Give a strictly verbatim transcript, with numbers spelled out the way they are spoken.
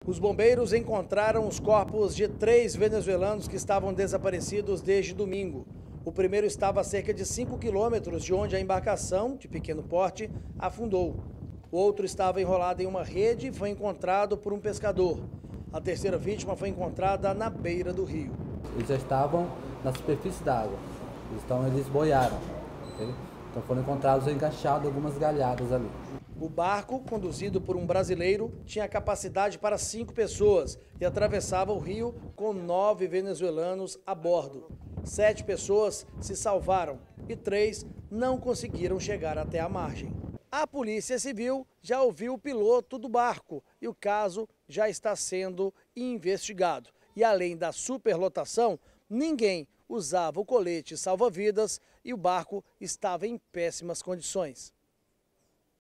Os bombeiros encontraram os corpos de três venezuelanos que estavam desaparecidos desde domingo. O primeiro estava a cerca de cinco quilômetros de onde a embarcação, de pequeno porte, afundou. O outro estava enrolado em uma rede e foi encontrado por um pescador. A terceira vítima foi encontrada na beira do rio. Eles já estavam na superfície da água, então eles boiaram. Okay? Então foram encontrados enganchados algumas galhadas ali. O barco, conduzido por um brasileiro, tinha capacidade para cinco pessoas e atravessava o rio com nove venezuelanos a bordo. Sete pessoas se salvaram e três não conseguiram chegar até a margem. A Polícia Civil já ouviu o piloto do barco e o caso já está sendo investigado. E além da superlotação, ninguém usava o colete salva-vidas e o barco estava em péssimas condições.